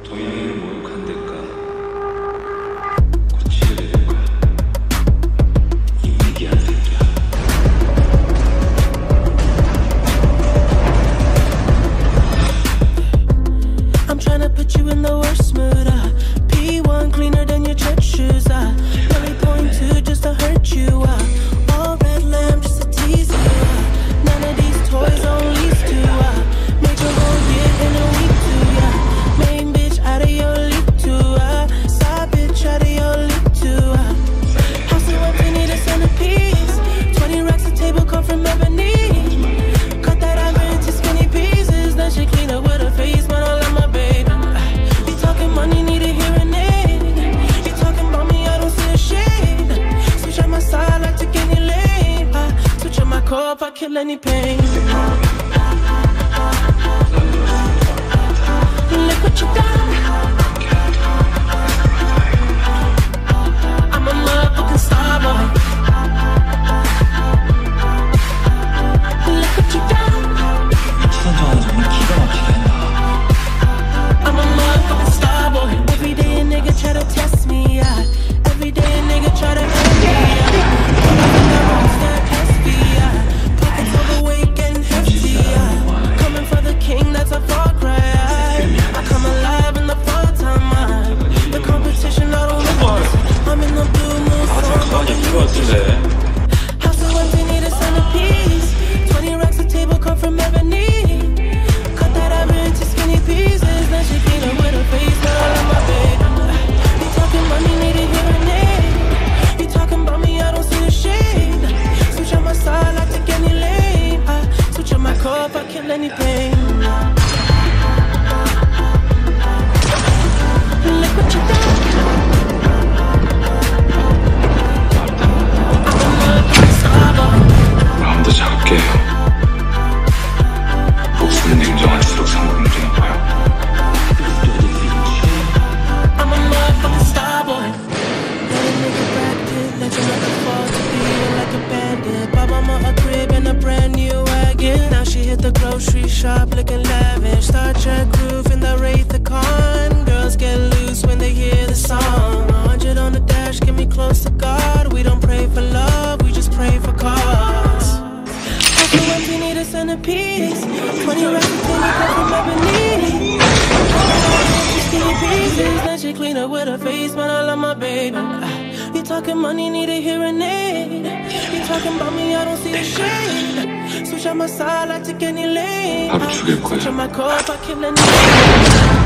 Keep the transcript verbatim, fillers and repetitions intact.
도영이를 모욕한 대가 고치게 될 거야. 이 위기한 새끼야. I'm tryna put you in the worst mood. Uh, P one cleaner than your church shoes. Uh, really point two just to hurt you. Uh, all red lamb just to tease you. Uh, none of these toys on lease to. Uh, make your whole year in a week too. Yeah, main bitch out of your league too. Uh, side bitch out of your league too. Uh, house so empty, need a centerpiece. Twenty racks a table come from ebony. Cut that iron into skinny pieces. Then she clean up with her face, man. I love my baby. Uh, you talking money, need a hearing aid. You talking about me, I don't see a shade. Switch on my side, like to any lane. Uh, switch on my core, if I kill any pain. Look what you done. I'm a motherfucking star boy. Look what you done. 선정하는 정말 기가 막히게 한다. I'm a motherfucking star boy. Every day a nigga try to test me out. Every day a nigga try to hurt me out. Pull up in the monster S V I. Pockets overweight getting hefty. uh. Coming for the king, that's a far cry. I come alive in the fall time. uh. The competition I don't want. I'm in the blue moon. 아, 잠깐만요. 그거 같은데. House so empty, need a centerpiece. Twenty racks a table come from ebony. Cut that iron into skinny pieces. Then she clean up with her face, but I love my baby. You talking money, need a hearing aid. You talking about me, I don't see a shade. Switch on my side, I take any lane. I switch on my core, if I kill any pain. Look what you done. I'm a motherfucking star boy. 마음도 작게 해요. 목숨은 냉정할수록 상공적인 거야. I'm a motherfucking star boy. Let a nigga Brad Pitt, let you never fall to be like a bandit. Bought mama a crib and a brand new wagon. Now she hit the grocery shop looking lavish. Star Trek roof in the Wraith the Con. Girls get loose when they hear the song. A hundred on the dash, get me close to God. We don't pray for love, we just pray for cause. Also empty, need a centerpiece. Twenty racks of penny cut from ebony. Skinny pieces, then she clean up with her face, man, I love my baby. Uh, you talking money, need a hearing aid. You talking about me, I don't see a shade. Switch on my side, I take any lane. 바로 죽일 거야. Switch on my core, if I kill any